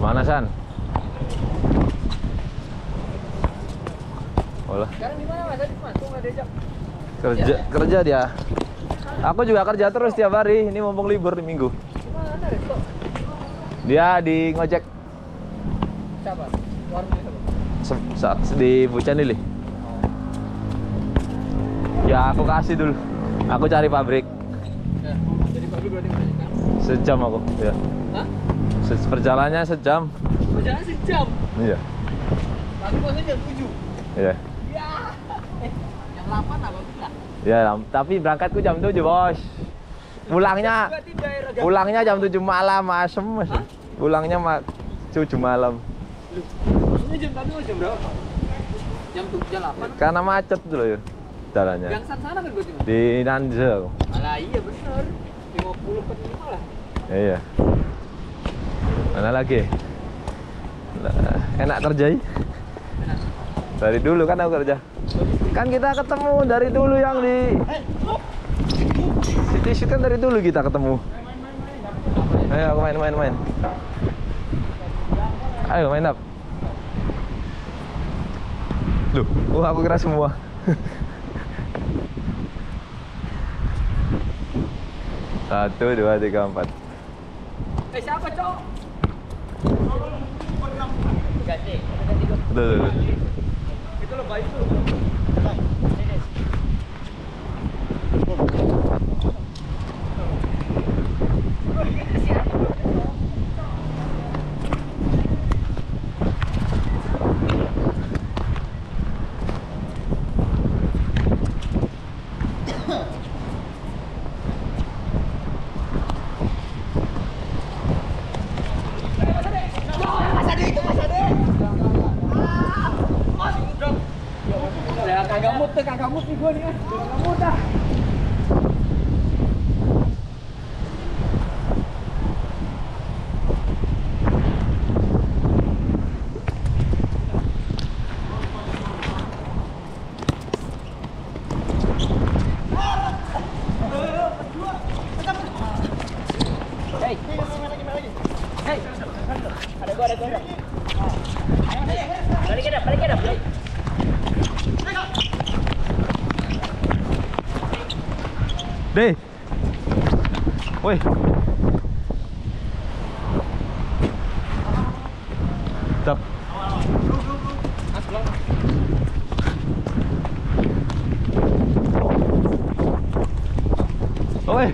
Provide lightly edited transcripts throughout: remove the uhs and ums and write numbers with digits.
Mana San? Olah. Sekarang di mana Mas? Tadi masuk nggak diajak? Kerja dia. Aku juga kerja terus tiap hari. Ini mumpung libur di minggu. Di mana Resto? Dia di ngojek Siapa? Warungnya siapa? di Bucan ini. Ya aku kasih dulu. Aku cari pabrik. Ya, jadi pagi berarti kan? Sejam aku. Ya. Hah? Perjalanannya sejam. Perjalanan sejam. Iya. Tapi posnya jam 7. Iya. Ya. Jam 8 apa enggak? Ya, tapi berangkatku jam 7, Bos. Pulangnya jam 7 malam, asem Mas. Pulangnya 7 malam. Maksudnya jam berapa? Jam 8. Karena macet dulu ya jalannya. Yang sana kan berarti Mas? Di Nanze. Alah iya bener. 50 ke 5 lah. Iya. Mana lagi? Nah, enak kerja ya? Dari dulu kan aku kerja. Kan kita ketemu dari dulu yang di City Shoot kan dari dulu kita ketemu. Ayo aku main. Ayo main up. Loh, aku kira semua. Satu, dua, tiga, empat. Siapa, Cok? Ganti. Tuh. Itu lo baik tuh. Kagak mut nih gue nih. Kagak mut dah. Hei. Ada gua. Balik. Deh. Woi. Stop. Woi.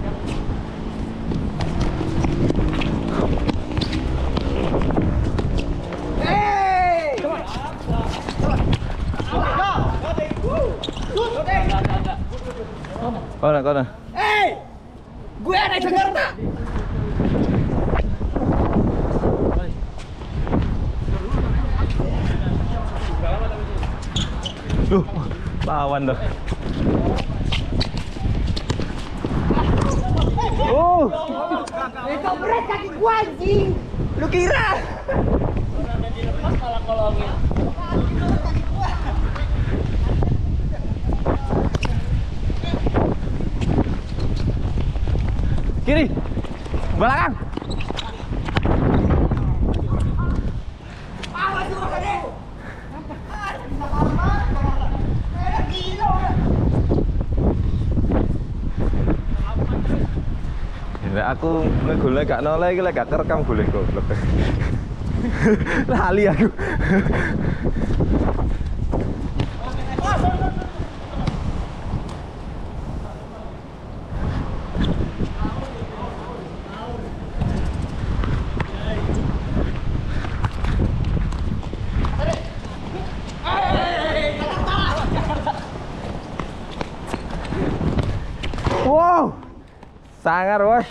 Kona. Gue naik Jakarta. Lawan dah. Itu berat kaki gua anjing. Lu kira? Udah dilepas malah kolongin. Kiri. Belakang. Aku ngegolek gak noleh iki lek gak kerekam golek goblok. Lali aku. Wow. Sangar, Bos.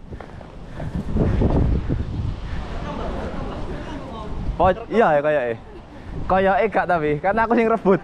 Oh iya ya kayaknya. Kayaknya gak tapi karena aku sing rebut.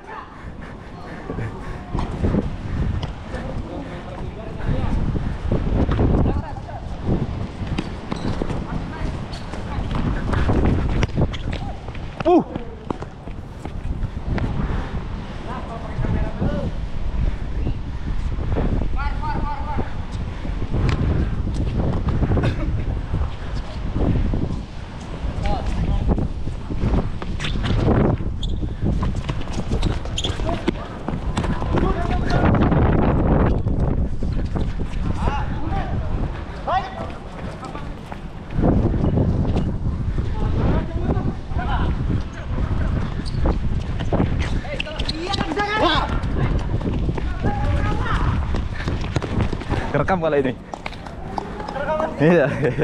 Kerekam kalau ini. Iya.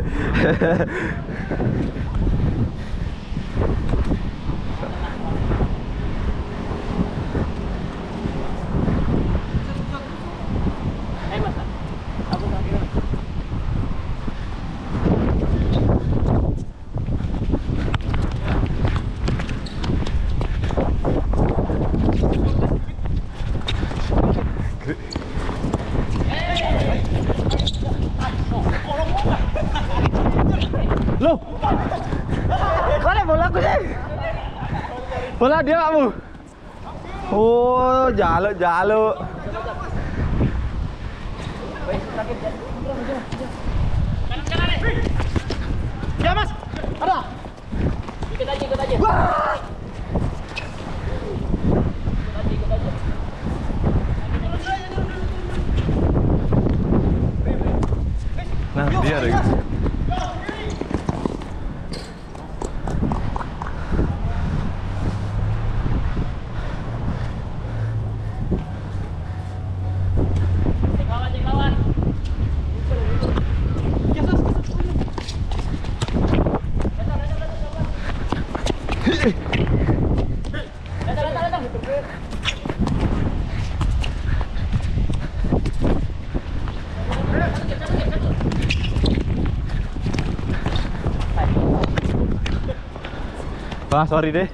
Loh, mana bolaku sih? Bola dia kamu? Oh, jaluk. Ya mas, ada. Ikut aja. Wah. Ikut aja. Nah, dia deh. Wah, sorry deh.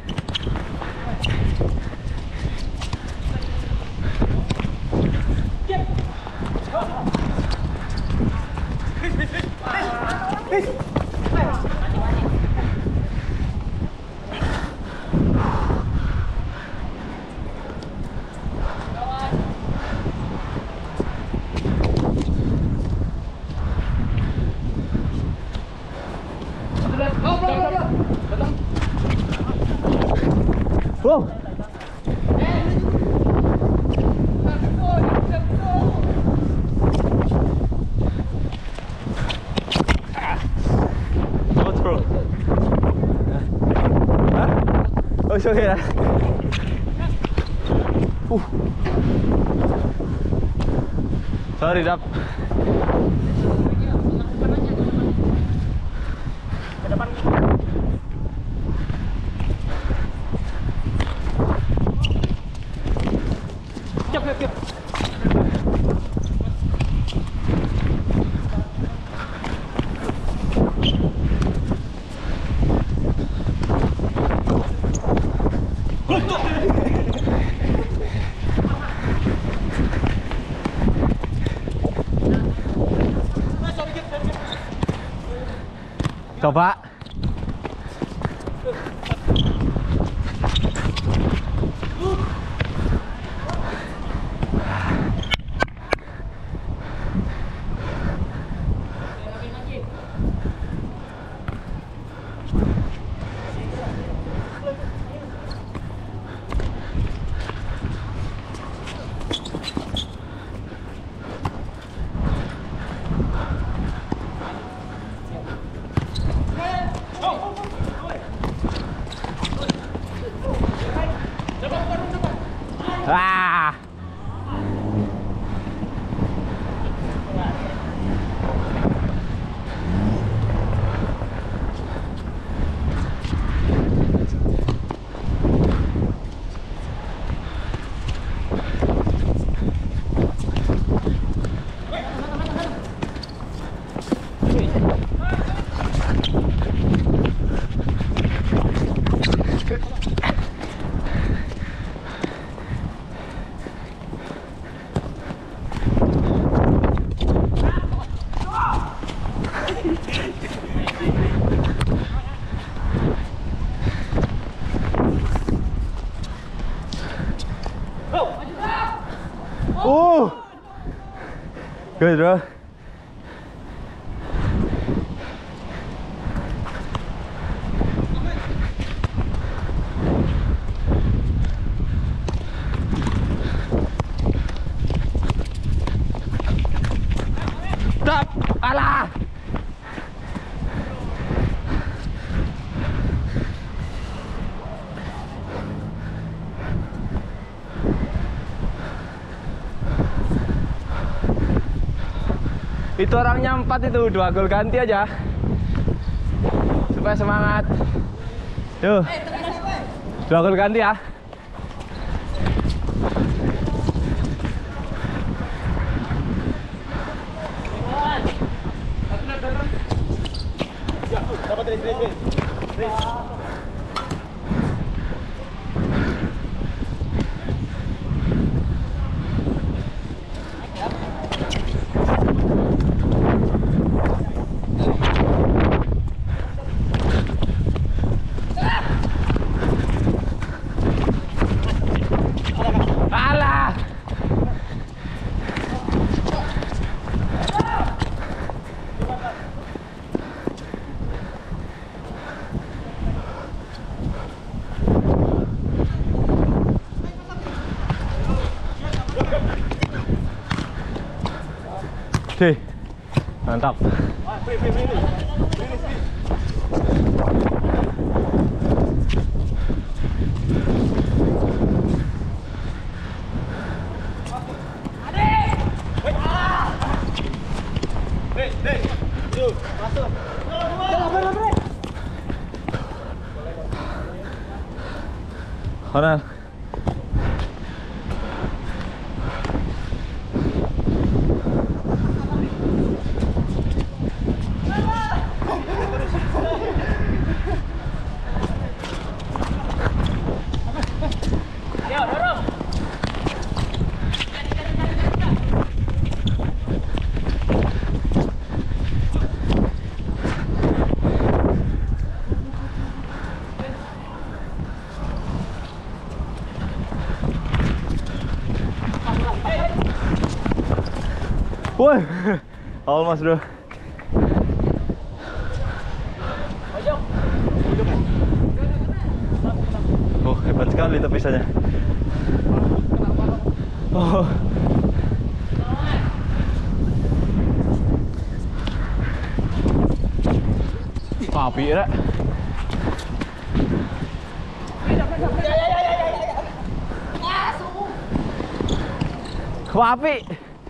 Wow. What's wrong? Hah? Oh, it's okay. Sorry, Dap. Coba. Ah. Good, bro. Stop! Alah! Itu orangnya 4 itu, 2 gol ganti aja. Supaya semangat. Yuk. 2 gol ganti ya. Alah. Oke, mantap. Honan. Woi, almost bro. Oh, hebat sekali tepisannya. Oh. Api ya. Wah, api.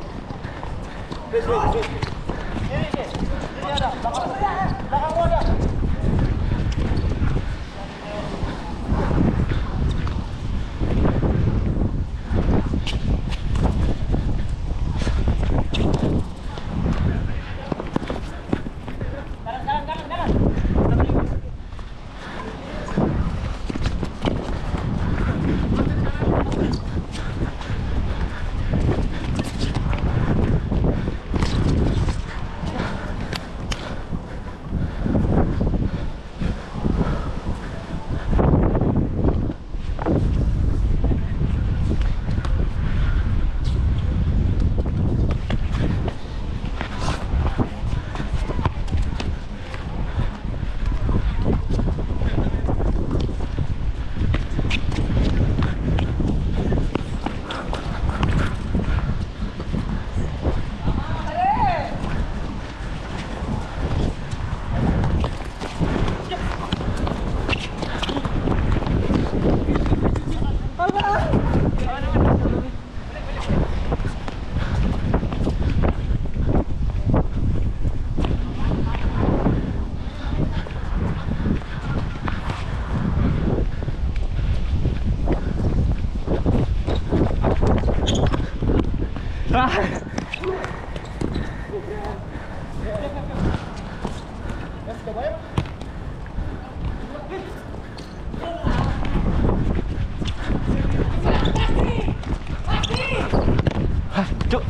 Cuk.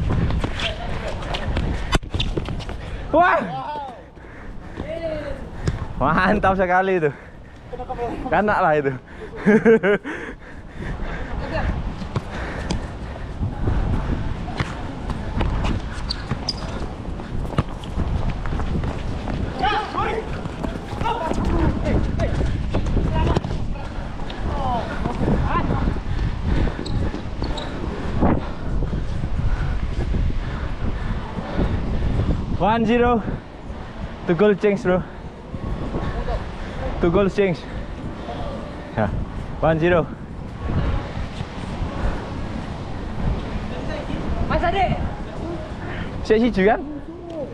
Wah. Mantap sekali itu. Enak lah itu. One zero. 2 goal change bro. 2 goal change. Ya. 1-0. Mas Ade. Sik siji kan?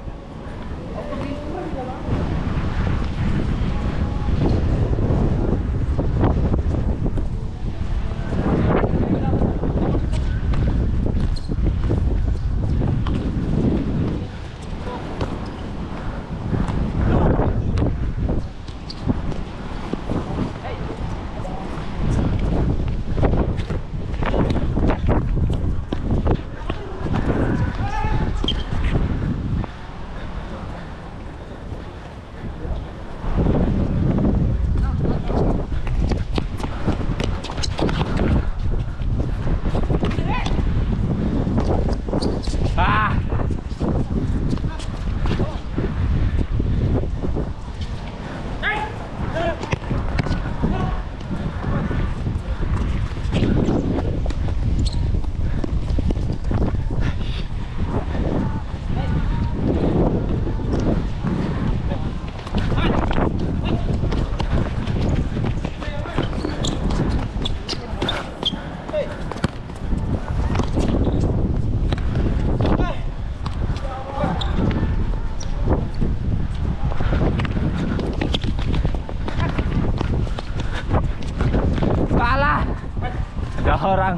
orang.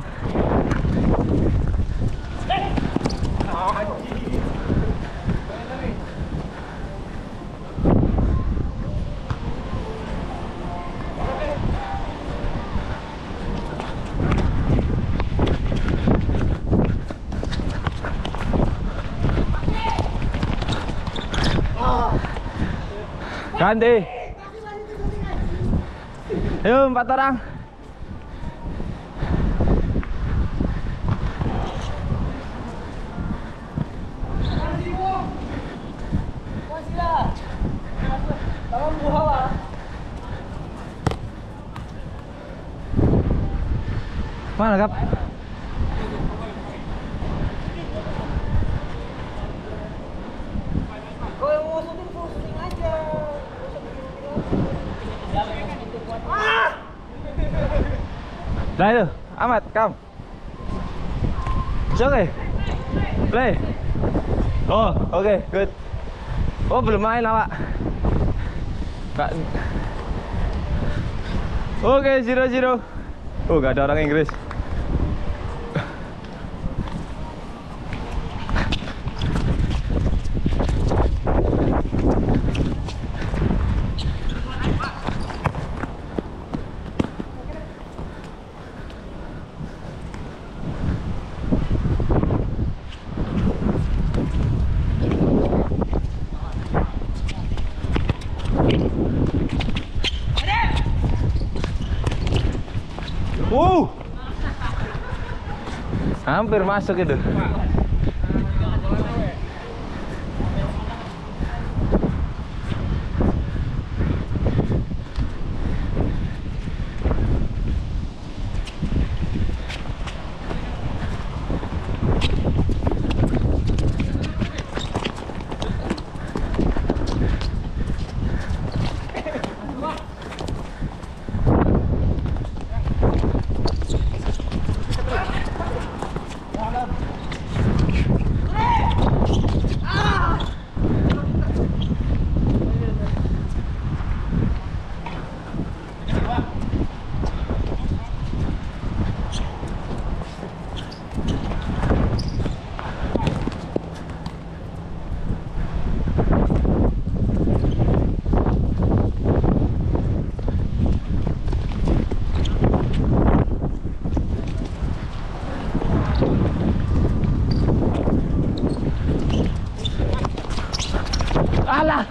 Ganti. Ayo 4 orang. Mana Kap? Kalau mau syuting aja. Nah itu, amat, kam. Oke. Play. Oh, oke, good. Oh, belum main awak. Kak. Oke, 0-0. Oh, gak ada orang Inggris. Hampir masuk itu. Alah.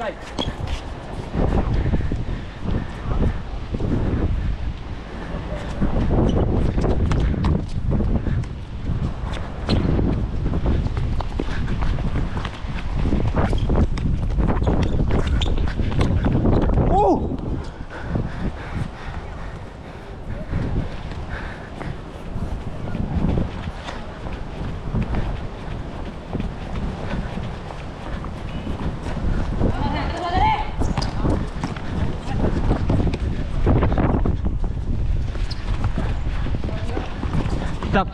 Stop.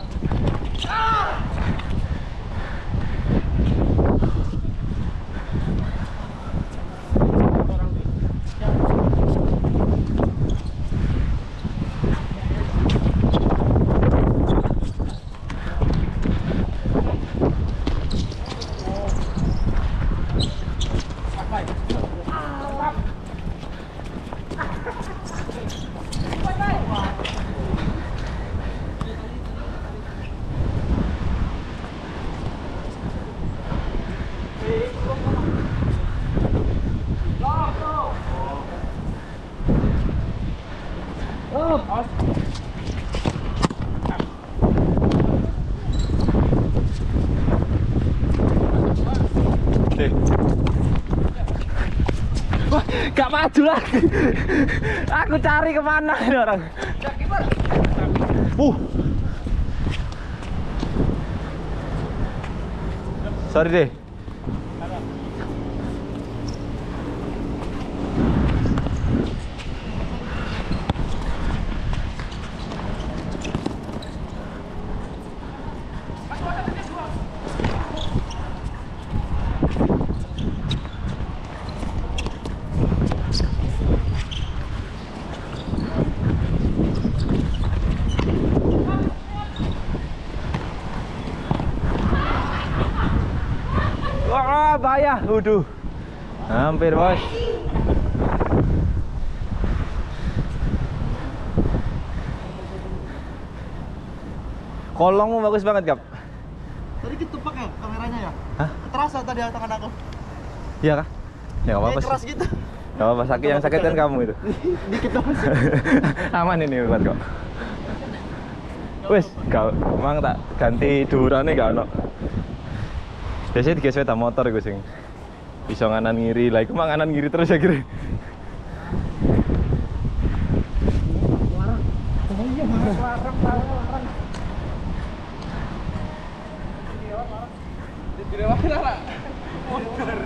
Wah, gak maju lagi. Aku cari kemana ini orang. Sorry deh. Wah, bahaya. Waduh. Hampir, Bos. Kolongmu bagus banget, Gap. Tadi ketupak ya kameranya ya? Hah? Terasa tadi tangan aku. Iya kah? Ya nggak apa-apa Kayak keras sih. gitu. Nggak apa-apa, sakit yang sakit kan kamu itu. Dikit dong. Aman ini buat kok. Wes, kau emang tak ganti durane gak ono. Biasanya digawe sepeda motor gue sing bisa nganan ngiri. Lah iku mah nganan ngiri terus ya kira. Larang. Oh iya, larang. Dilewati lah. Motor.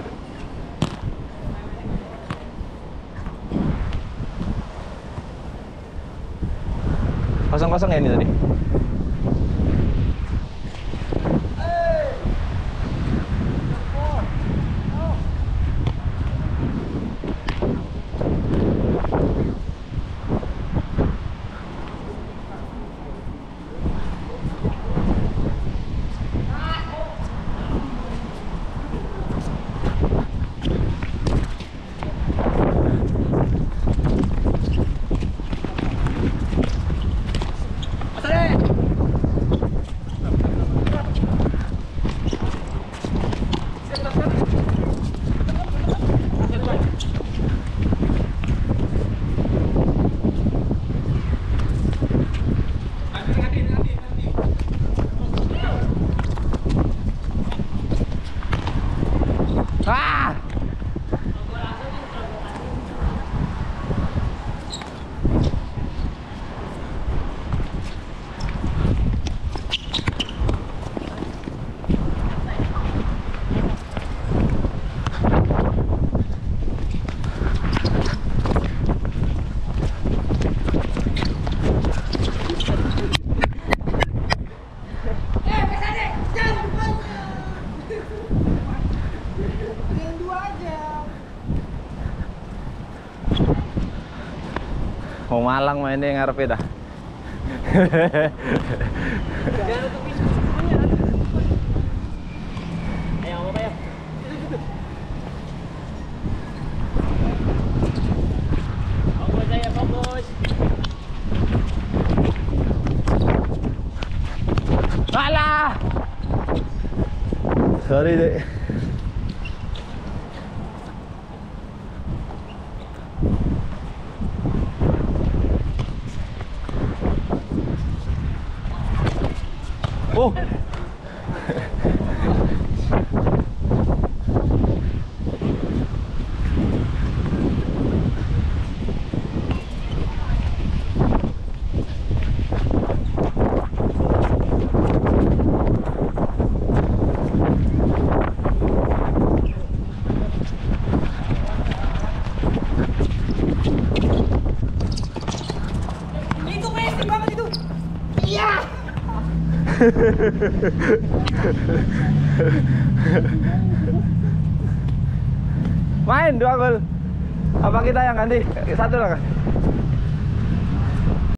Kosong-kosong ya ini tadi. Ah! Mau Malang mainnya ngarepe dah. Ayo, ayo. Fokus aja, fokus. Alah. Sorry, Dek. Oh. Itu basic banget itu. Iya. Main 2 gol. Apa kita yang ganti? Satu lah kan?